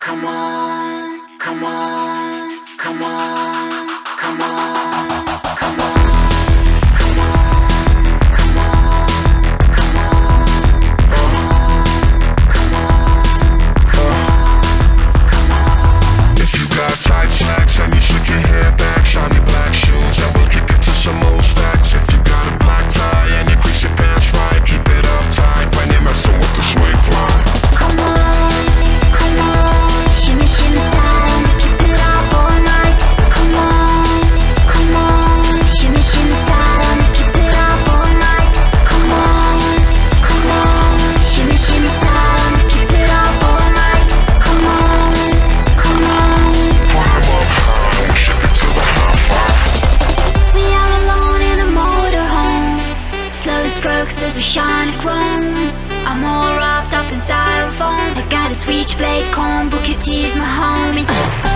Come on, come on, come on, come on, come on. Tight slacks and you slick your hair back, shiny black shoes, and we'll kick it to some old stacks. If you got a black tie and you crease your pants right, keep it up tight when you're messing with the swing fly. Come on, shimmy, shimmy style, we keep it up all night. Come on, shimmy, shimmy style, we keep it up all night. Come on, shimmy, shimmy style, we keep it up all night. Come on. Slow strokes as we shine a chrome. I'm all wrapped up in styrofoam. I got a switchblade comb, Booker T's my homie.